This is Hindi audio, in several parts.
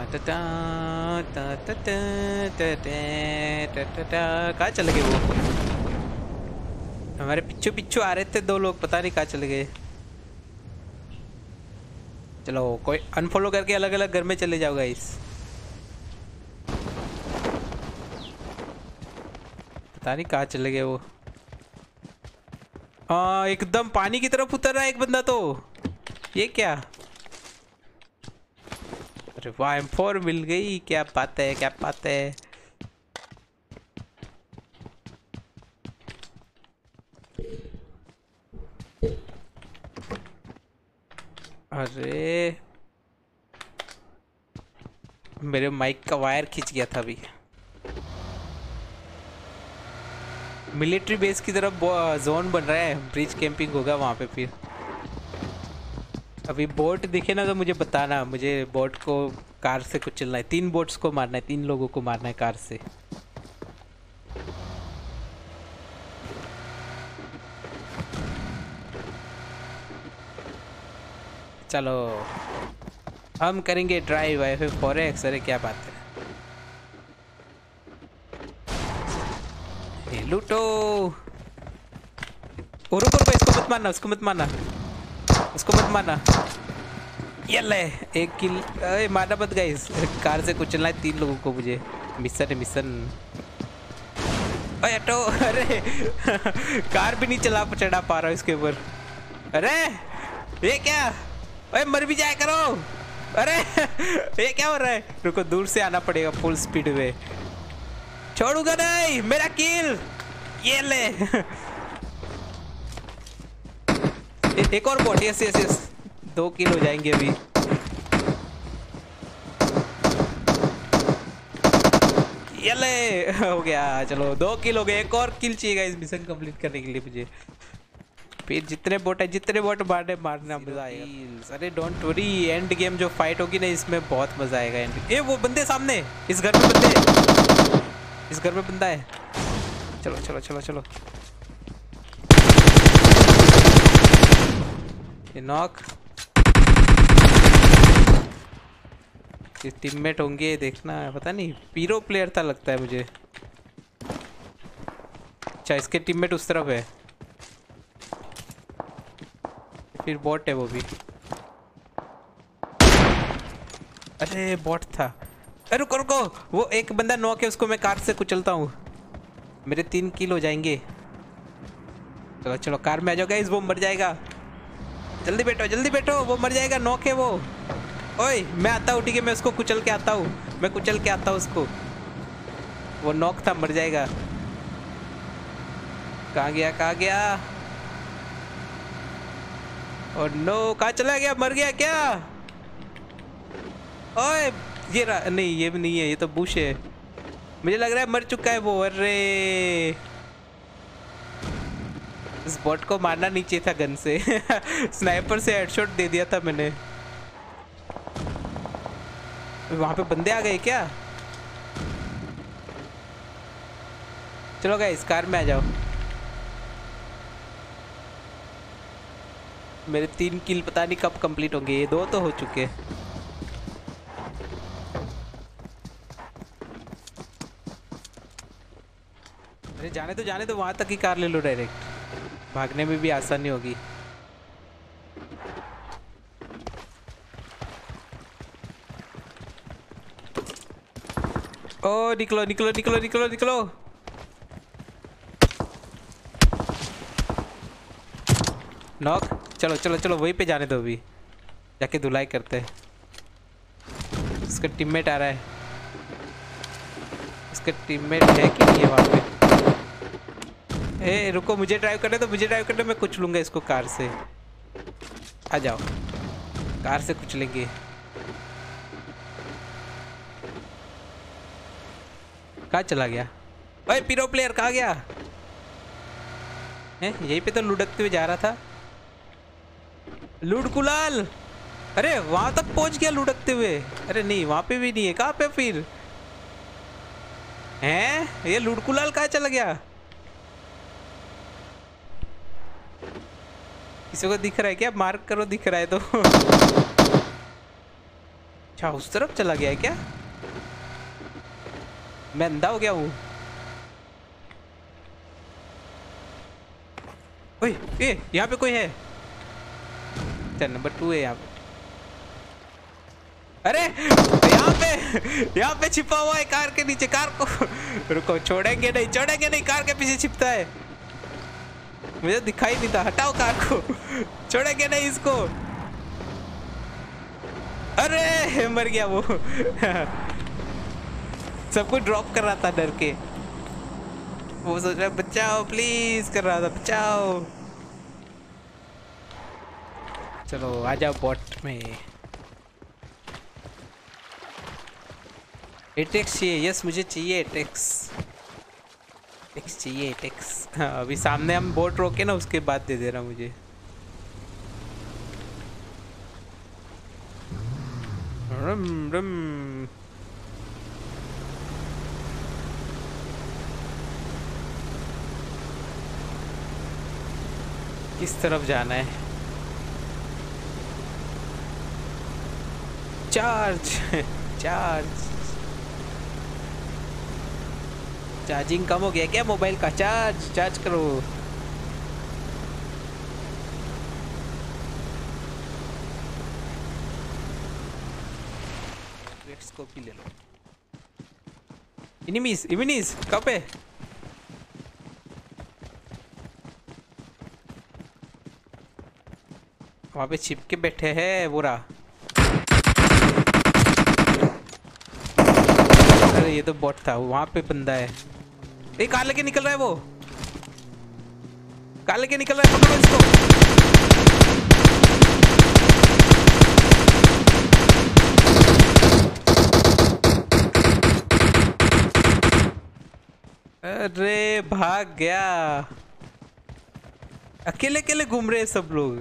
कहाँ चले गए वो? हमारे पीछू पीछू आ रहे थे दो लोग, पता नहीं कहाँ चले गए। चलो कोई अनफॉलो करके अलग अलग घर में चले जाओ गाइस। पता नहीं कहाँ चले गए वो। एकदम पानी की तरफ उतर रहा है एक बंदा तो। ये क्या? अरे वाह M4 मिल गई, क्या बात है क्या बात है। अरे मेरे माइक का वायर खिंच गया था अभी। मिलिट्री बेस की तरफ जोन बन रहा है, ब्रिज कैंपिंग होगा वहाँ पे। फिर अभी बोट दिखे ना तो मुझे बताना, मुझे बोट को कार से कुछ चलना है। 3 बोट्स को मारना है, 3 लोगों को मारना है कार से। चलो हम करेंगे ड्राइव F4X। अरे क्या बात है, ये लूटो। रुको रुको, इसको मत मारना, उसको मत मारना, उसको मत मारना। ये ले 1 किल। अरे मारना मत गाइस, कार से कुचलना है 3 लोगों को मुझे। मिशन है मिशन। हटो। अरे कार भी नहीं चढ़ा पा रहा इसके ऊपर। अरे ये क्या? अरे मर भी जाया करो। अरे ये क्या हो रहा है? रुको, दूर से आना पड़ेगा फुल स्पीड में। छोड़ूंगा नहीं, मेरा किल। ये ले। एक और bot. Yes yes yes, 2 kill हो जाएंगे अभी। ये ले हो गया। चलो 2 किल हो गए। एक और किल चाहिएगा इस मिशन कंप्लीट करने के लिए मुझे। फिर जितने बोट मारना मजा आएगा। अरे डोंट वरी, एंड गेम जो फाइट होगी ना इसमें बहुत मजा आएगा। ए वो बंदे सामने, इस घर में बंदे, इस घर में बंदा है। चलो चलो चलो चलो। ये नॉक। ये टीममेट होंगे देखना, पता नहीं। पीरो प्लेयर था लगता है मुझे। अच्छा इसके टीममेट उस तरफ है, फिर बॉट है वो भी। अरे बॉट था। अरे रुको रुको, वो एक बंदा नॉक है, उसको मैं कार से कुचलता हूँ। मेरे 3 किल हो जाएंगे। चलो चलो कार में आ जाओ गाइस, वो मर जाएगा। जल्दी बैठो, वो मर जाएगा, नॉक है वो। ओए मैं आता हूँ, ठीक है, मैं उसको कुचल के आता हूँ, मैं कुचल के आता हूँ उसको। वो नॉक था, मर जाएगा। कहाँ गया? और नो, कहाँ चला गया? मर गया क्या? ओए ये नहीं, ये भी नहीं है, ये तो बुश है। मुझे लग रहा है मर चुका है वो। अरे इस बॉट को मारना नहीं चाहिए था गन से। स्नाइपर से हेडशॉट दे दिया था मैंने। वहां पे बंदे आ गए क्या? चलो गाइस कार में आ जाओ। मेरे 3 किल पता नहीं कब कंप्लीट होंगे। ये 2 तो हो चुके। अरे जाने तो, वहां तक ही कार ले लो डायरेक्ट, भागने में भी आसानी होगी। ओ निकलो। नॉक। चलो वहीं पे जाने दो, अभी जाके धुलाई करते हैं। उसका टीममेट आ रहा है। उसका टीममेट है कि नहीं है वहाँ पे? ए रुको, मुझे ड्राइव करने, मैं कुछ लूंगा इसको कार से। आ जाओ, कार से कुछ लेंगे। कहाँ चला गया? ओए पीरो प्लेयर कहाँ गया? यहीं पे तो लुढ़कते हुए जा रहा था। लुढ़कुलाल, अरे वहां तक पहुंच गया लुढ़कते हुए। अरे नहीं, वहां पे भी नहीं है। कहाँ पे फिर हैं? ये लुढ़कुलाल कहाँ चला गया? किसी को दिख रहा है क्या? मार्क करो, दिख रहा है तो। अच्छा उस तरफ चला गया है क्या? मैं अंधा हो गया हूँ। ओए ये यहाँ पे कोई है। अच्छा नंबर 2 है यहाँ पे। अरे यहाँ पे छिपा हुआ है कार के नीचे। कार को रुको, छोड़ेंगे नहीं छोड़ेंगे नहीं। कार के पीछे छिपता है, मुझे दिखाई नहीं था। हटाओ कार को, छोड़ेंगे नहीं इसको। अरे मर गया वो। सबको ड्रॉप कर रहा था डर के। वो सोच रहा बचाओ प्लीज कर रहा था, बचाओ। चलो आ जाओ बॉट में। एटेक्स चाहिए। यस मुझे चाहिए एटेक्स। एटेक्स चाहिए एटेक्स। हाँ, अभी सामने हम बोट रोके ना, उसके बाद दे दे रहा मुझे। रम रम। किस तरफ जाना है? Charge charge. चार्जिंग कम हो गया क्या मोबाइल का? चार्ज चार्ज करो। स्कोप भी ले लो। इनिमीज इनिमीज कहाँ पे? वहाँ पे छिप के बैठे हैं बुरा। अरे ये तो बॉट था, वहाँ पे बंदा है। एक कार लेके निकल रहा है वो। कार लेके निकल रहा है, पकड़ो इसको। अरे भाग गया। अकेले अकेले घूम रहे हैं सब लोग।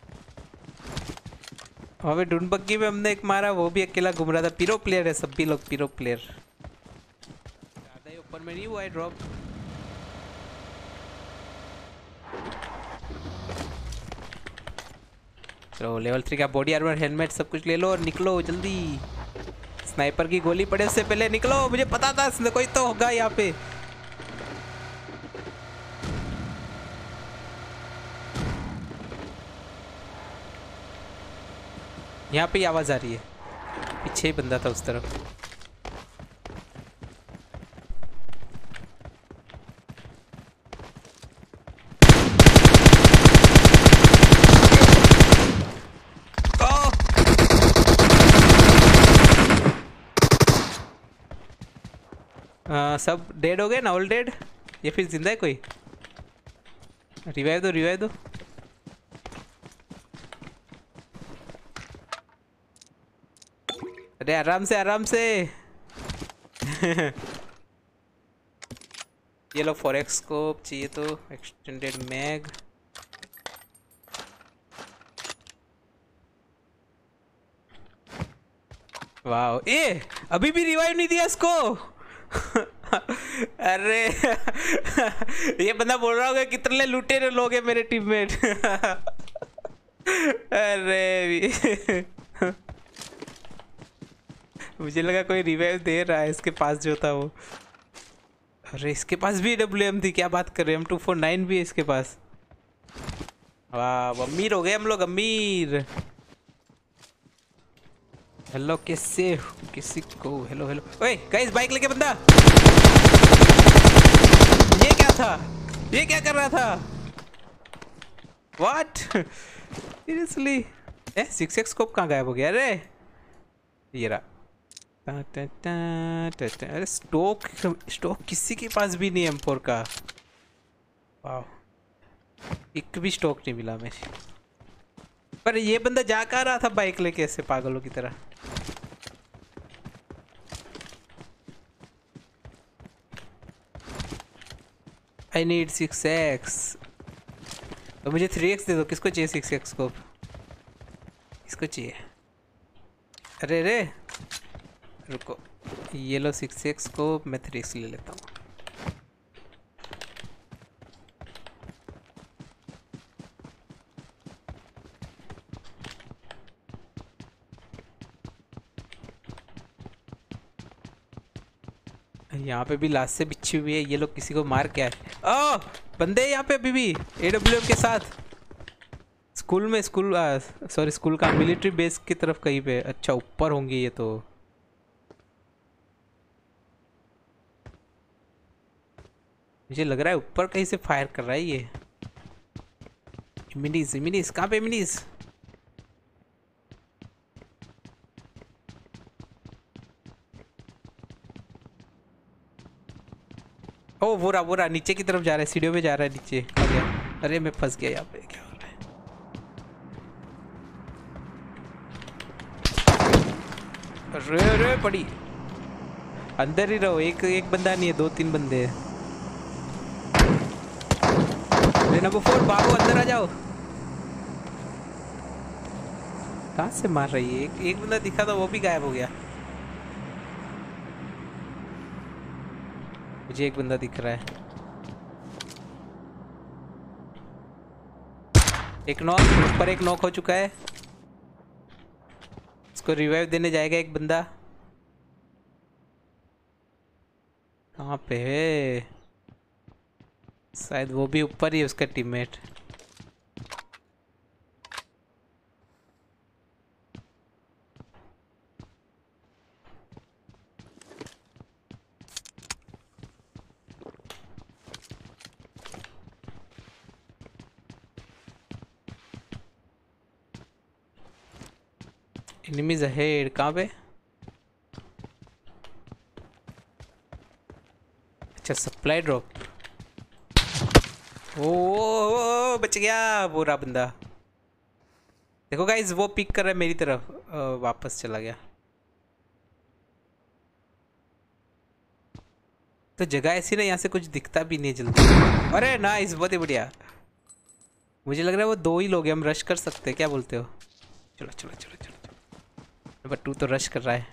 वहाँ पे ढूंढबग्गी में हमने एक मारा, वो भी अकेला घूम रहा था। पीरो प्लेयर है सब भी लोग, पीरो प्लेयर। ज्यादा ही ऊपर में नहीं हुआ है ड्रॉप। चलो लेवल 3 का बॉडी आर्मर, हेलमेट सब कुछ ले लो और निकलो जल्दी। स्नाइपर की गोली पड़े उससे पहले निकलो। मुझे पता था कोई तो होगा यहाँ पे। यहाँ पे आवाज आ रही है, पीछे ही बंदा था उस तरफ। सब डेड हो गए ना? ऑल डेड या फिर जिंदा है कोई? रिवाइव दो रिवाइव दो। अरे आराम से आराम से। ये लो फॉरेक्स स्कोप चाहिए तो। Extended mag. वाह ये अभी भी रिवाइव नहीं दिया इसको। अरे ये बंदा बोल रहा होगा कितने लुटेरे लोग हैं मेरे टीममेट। अरे मुझे लगा कोई रिवाइव दे रहा है इसके पास जो था वो। अरे इसके पास भी WM थी, क्या बात कर रहे हैं? M249 भी है इसके पास। वाह अमीर हो गए हम लोग, अमीर। हेलो कैसे किसी को? Hello hello. ओए गाइस बाइक लेके बंदा। ये क्या था? ये क्या कर रहा था? What seriously? 6x स्कोप कहाँ गायब हो गया? अरे ये रहा। अरे स्टोक स्टोक किसी के पास भी नहीं है M4 का। वाह एक भी स्टॉक नहीं मिला मुझे। पर ये बंदा जा कर रहा था बाइक लेके ऐसे पागलों की तरह। I need 6x। तो मुझे 3x दे दो। किसको चाहिए 6x को? किसको चाहिए? अरे रे रुको, ये लो 6x को, मैं 3x ले लेता हूँ। यहाँ पे भी लाश से बिच्छी हुई है। ये लोग किसी को मार के आए। ओह बंदे यहाँ पे अभी भी AWM के साथ। स्कूल में सॉरी स्कूल का मिलिट्री बेस की तरफ कहीं पे। अच्छा ऊपर होंगे ये तो। मुझे लग रहा है ऊपर कहीं से फायर कर रहा है ये। मिनीज कहाँ पे मिनीज? ओ वो रहा नीचे की तरफ जा रहा है। सीढ़ियों पे जा रहा है नीचे। आ गया। अरे मैं फंस गया यहाँ पे। क्या हो रहा है? अरे पड़ी। अंदर ही रहो। एक बंदा नहीं है, 2-3 बंदे हैं। नंबर 4 भागो, अंदर आ जाओ। कहाँ से मार रही है? एक बंदा दिखा था, वो भी गायब हो गया। मुझे एक बंदा दिख रहा है। एक नॉक, ऊपर एक नॉक हो चुका है। इसको रिवाइव देने जाएगा एक बंदा। कहाँ पे है? शायद वो भी ऊपर ही है, उसका टीममेट। Enemies ahead. कहाँ पे? अच्छा सप्लाई ड्रॉप। ओ बच गया बुरा बंदा। देखो गाइस वो पिक कर रहा है मेरी तरफ। वापस चला गया। तो जगह ऐसी ना, यहाँ से कुछ दिखता भी नहीं जल्दी। अरे नाइस, बहुत ही बढ़िया। मुझे लग रहा है वो 2 ही लोग हैं, हम रश कर सकते हैं। क्या बोलते हो? चलो चलो चलो चलो। नंबर 2 तो रश कर रहा है।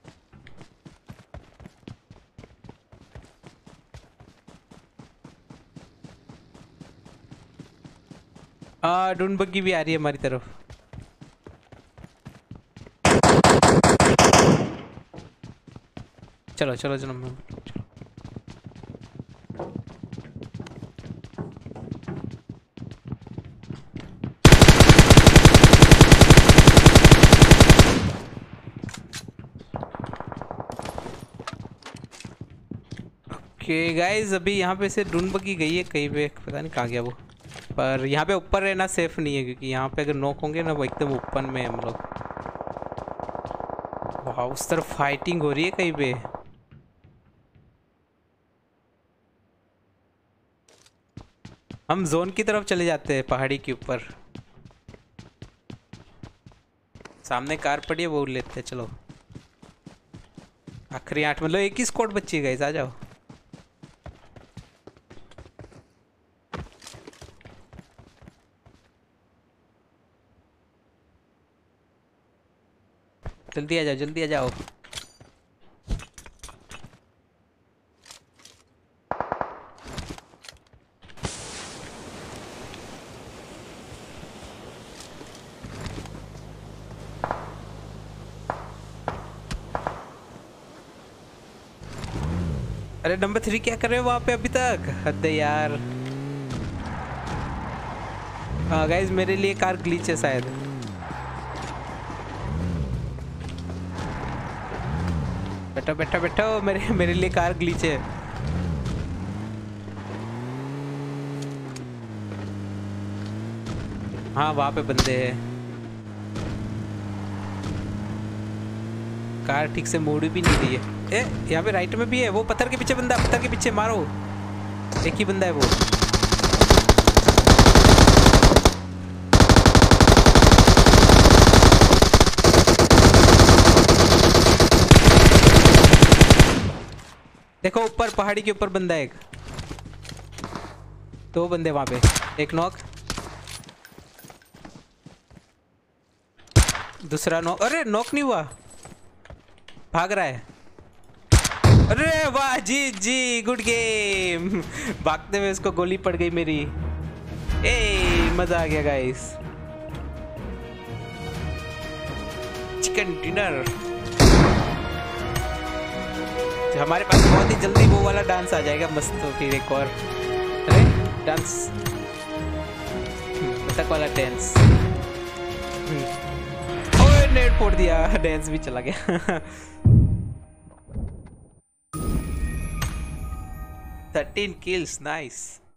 ड्रोन बग्गी भी आ रही है हमारी तरफ। चलो चलो चलो चलो। ओके गाइस, अभी यहाँ पे से ड्रोन बग्गी गई है कहीं पे, पता नहीं कहाँ गया वो। पर यहाँ पे ऊपर रहना सेफ नहीं है, क्योंकि यहाँ पे अगर नॉक होंगे ना, वो एकदम ओपन में हम लोग। वाह, उस तरफ फाइटिंग हो रही है कहीं पे। हम जोन की तरफ चले जाते हैं, पहाड़ी के ऊपर। सामने कार पड़ी है, वो लेते हैं। चलो आखिरी 8, मतलब एक ही स्क्वाड बची है गाइस, आ जाओ। जल्दी आ जाओ, जल्दी आ जाओ। अरे नंबर 3 क्या कर रहे हो वहां पे अभी तक? हद है यार। हाँ गाइस, मेरे लिए कार ग्लिच है शायद। बैठो बैठो बैठो, मेरे लिए कार ग्लिच है। हाँ वहां पे बंदे हैं। कार ठीक से मोड़ भी नहीं रही है। ए यहाँ पे राइट में भी है। वो पत्थर के पीछे बंदा, पत्थर के पीछे मारो। एक ही बंदा है वो। देखो ऊपर पहाड़ी के ऊपर बंदा है एक। 2 बंदे वहां पे। एक नॉक, दूसरा नॉक। अरे नॉक नहीं हुआ, भाग रहा है। अरे वाह जी जी, गुड गेम। भागते हुए उसको गोली पड़ गई मेरी। ए मजा आ गया गाइस। Chicken dinner. हमारे पास बहुत ही जल्दी वो वाला डांस आ जाएगा मस्त। तो फिर एक और अरे डांस, कथक वाला डांस। ओए नेट फोड़ दिया, डांस भी चला गया। 13 kills, nice.